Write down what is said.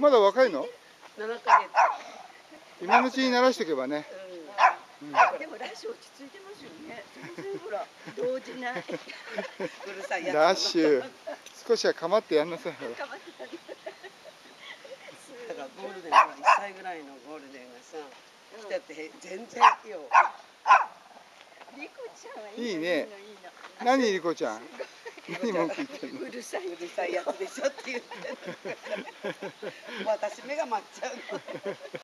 まだ若いの 7ヶ月。 今のうちに慣らしておけばね。 でもラッシュ落ち着いてますよね。全然ほら動じない。うるさいやつ。 ラッシュ少しは構ってやんなさい。 構ってたり。 だからゴールデンは1歳ぐらいのゴールデンがさ来てて全然よ。 リコちゃんはいいの。 いいね。何リコちゃん。何文句言ってんの。 うるさい。 うるさいやつでしょって言って。私目が回っちゃうの。